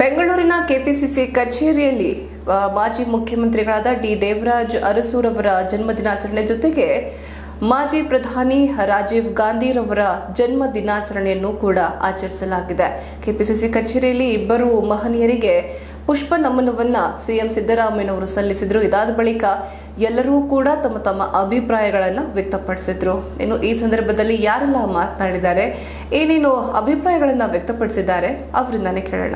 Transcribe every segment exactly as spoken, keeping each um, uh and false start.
ಬೆಂಗಳೂರಿನ ಕೆಪಿಸಿಸಿ ಕಚೇರಿಯಲ್ಲಿ ಮಾಜಿ ಮುಖ್ಯಮಂತ್ರಿಗಳಾದ ಡಿ ದೇವರಾಜ್ ಅರಸೂರ್ ಅವರ ಜನ್ಮದಿನಾಚರಣೆ ಜೊತೆಗೆ ಮಾಜಿ ಪ್ರಧಾನಿ ರಾಜೀವ್ ಗಾಂಧಿರವರ ಜನ್ಮ ದಿನಾಚರಣೆಯನ್ನು ಕೂಡ ಆಚರಿಸಲಾಗಿದೆ. ಕೆಪಿಸಿಸಿ ಕಚೇರಿಯಲ್ಲಿ ಇಬ್ಬರು ಮಹನೀಯರಿಗೆ ಪುಷ್ಪ ನಮನವನ್ನ ಸಿಎಂ ಸಿದ್ದರಾಮಯ್ಯನವರು ಸಲ್ಲಿಸಿದ್ರು. ಇದಾದ ಬಳಿಕ ಎಲ್ಲರೂ ಕೂಡ ತಮ್ಮ ತಮ್ಮ ಅಭಿಪ್ರಾಯಗಳನ್ನು ವ್ಯಕ್ತಪಡಿಸಿದ್ರು. ಇನ್ನು ಈ ಸಂದರ್ಭದಲ್ಲಿ ಯಾರೆಲ್ಲ ಮಾತನಾಡಿದ್ದಾರೆ, ಏನೇನು ಅಭಿಪ್ರಾಯಗಳನ್ನು ವ್ಯಕ್ತಪಡಿಸಿದ್ದಾರೆ ಅವರಿಂದಾನೇ ಕೇಳೋಣ.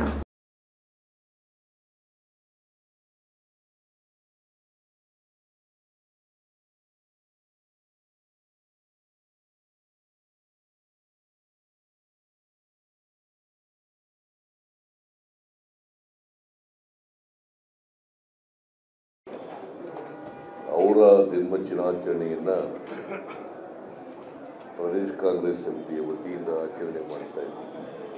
ಅವರ ಜನ್ಮದಿನಾಚರಣೆಯನ್ನು ಪ್ರದೇಶ ಕಾಂಗ್ರೆಸ್ ಸಮಿತಿಯ ವತಿಯಿಂದ ಆಚರಣೆ ಮಾಡ್ತಾ ಇದ್ದೀವಿ.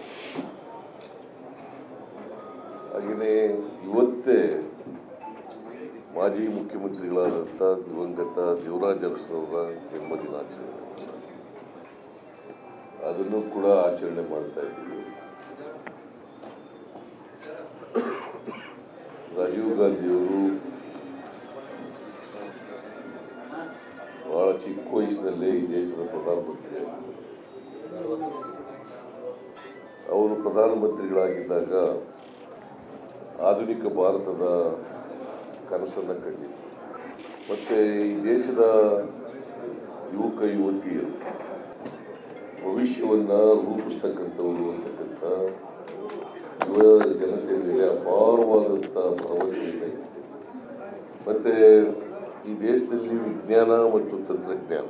ಹಾಗೆಯೇ ಇವತ್ತೇ ಮಾಜಿ ಮುಖ್ಯಮಂತ್ರಿಗಳಾದಂಥ ದಿವಂಗತ ದೇವರಾಜ್ ಅರಸರವರ ಜನ್ಮದಿನಾಚರಣೆ, ಅದನ್ನು ಕೂಡ ಆಚರಣೆ ಮಾಡ್ತಾ ಇದ್ದೀವಿ. ರಾಜೀವ್ ಗಾಂಧಿಯವರು ಬಹಳ ಚಿಕ್ಕ ವಯಸ್ಸಿನಲ್ಲೇ ಈ ದೇಶದ ಪ್ರಧಾನಮಂತ್ರಿ ಅವರು ಪ್ರಧಾನಮಂತ್ರಿಗಳಾಗಿದ್ದಾಗ ಆಧುನಿಕ ಭಾರತದ ಕನಸನ್ನು ಕಂಡಿದ್ದರು. ಮತ್ತು ಈ ದೇಶದ ಯುವಕ ಯುವತಿಯರು ಭವಿಷ್ಯವನ್ನು ರೂಪಿಸ್ತಕ್ಕಂಥವರು ಅಂತಕ್ಕಂಥ ಯುವ ಜನತೆಯ ಮೇಲೆ ಅಪಾರವಾದಂಥ ಭರವಸೆಯಿದೆ. ಮತ್ತು ಈ ದೇಶದಲ್ಲಿ ವಿಜ್ಞಾನ ಮತ್ತು ತಂತ್ರಜ್ಞಾನ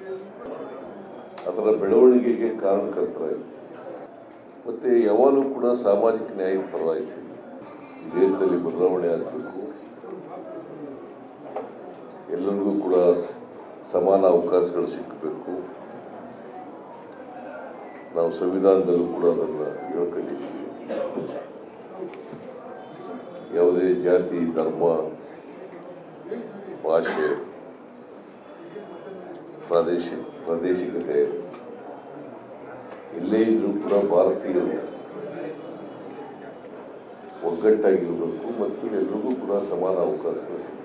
ಅದರ ಬೆಳವಣಿಗೆಗೆ ಕಾರಣಕರ್ತರಾಯಿತು. ಮತ್ತು ಯಾವಾಗಲೂ ಕೂಡ ಸಾಮಾಜಿಕ ನ್ಯಾಯದ ಪರವಾಯಿತು. ಈ ದೇಶದಲ್ಲಿ ಬದಲಾವಣೆ ಆಗಬೇಕು, ಎಲ್ಲರಿಗೂ ಕೂಡ ಸಮಾನ ಅವಕಾಶಗಳು ಸಿಕ್ಕಬೇಕು. ನಾವು ಸಂವಿಧಾನದಲ್ಲೂ ಕೂಡ ಅದನ್ನು ಹೇಳ್ಕೊಂಡಿದ್ದೀವಿ. ಯಾವುದೇ ಜಾತಿ, ಧರ್ಮ, ಭಾಷೆ, ಪ್ರಾದೇಶಿ ಪ್ರಾದೇಶಿಕತೆ ಎಲ್ಲೇ ಇದ್ರೂ ಕೂಡ ಭಾರತೀಯರು ಒಗ್ಗಟ್ಟಾಗಿರಬೇಕು ಮತ್ತು ಎಲ್ರಿಗೂ ಕೂಡ ಸಮಾನ ಅವಕಾಶ ಸಿಗಬೇಕು.